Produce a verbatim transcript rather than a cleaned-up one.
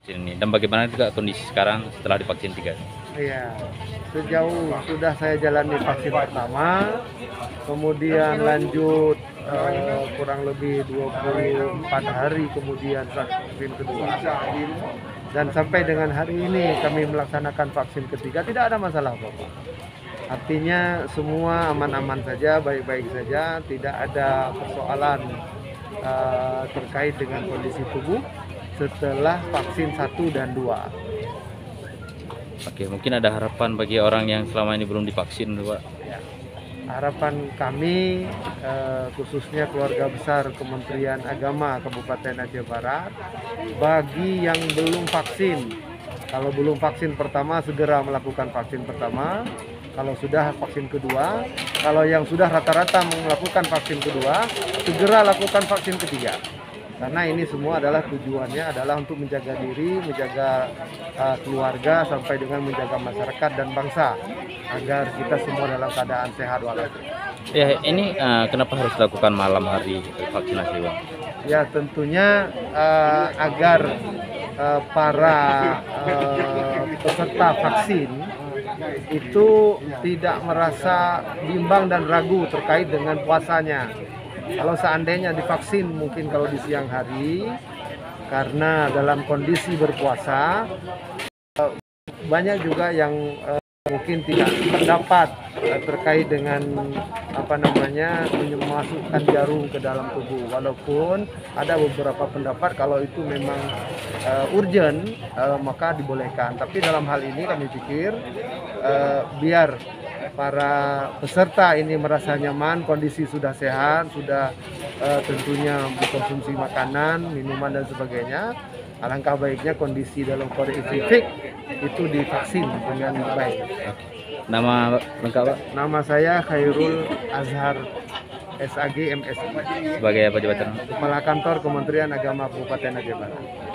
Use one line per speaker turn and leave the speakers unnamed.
Ini dan bagaimana juga kondisi sekarang setelah divaksin tiga?
Iya, sejauh sudah saya jalani vaksin pertama, kemudian lanjut eh, kurang lebih dua puluh empat hari kemudian vaksin kedua. Dan sampai dengan hari ini kami melaksanakan vaksin ketiga, tidak ada masalah apa-apa. Artinya semua aman-aman saja, baik-baik saja, tidak ada persoalan eh, terkait dengan kondisi tubuh setelah vaksin satu dan dua.
Oke, mungkin ada harapan bagi orang yang selama ini belum divaksin, Pak.
Ya. Harapan kami eh, khususnya keluarga besar Kementerian Agama Kabupaten Aceh Barat, bagi yang belum vaksin, kalau belum vaksin pertama segera melakukan vaksin pertama, kalau sudah vaksin kedua, kalau yang sudah rata-rata melakukan vaksin kedua, segera lakukan vaksin ketiga. Karena ini semua adalah tujuannya adalah untuk menjaga diri, menjaga uh, keluarga, sampai dengan menjaga masyarakat dan bangsa, agar kita semua dalam keadaan sehat walafiat.
Ya, ini uh, kenapa harus dilakukan malam hari vaksinasi, Bang?
Ya, tentunya uh, agar uh, para uh, peserta vaksin itu tidak merasa bimbang dan ragu terkait dengan puasanya. Kalau seandainya divaksin mungkin kalau di siang hari, karena dalam kondisi berpuasa, banyak juga yang eh, mungkin tidak pendapat eh, terkait dengan apa namanya memasukkan jarum ke dalam tubuh. Walaupun ada beberapa pendapat kalau itu memang eh, urgent eh, maka dibolehkan. Tapi dalam hal ini kami pikir eh, biar para peserta ini merasa nyaman, kondisi sudah sehat, sudah uh, tentunya mengkonsumsi makanan, minuman dan sebagainya. Alangkah baiknya kondisi dalam kode fisik itu divaksin dengan baik.
Nama lengkap, Pak?
Nama saya Khairul Azhar S A G M Si.
Sebagai apa jabatan?
Kepala Kantor Kementerian Agama Kabupaten Aceh Barat.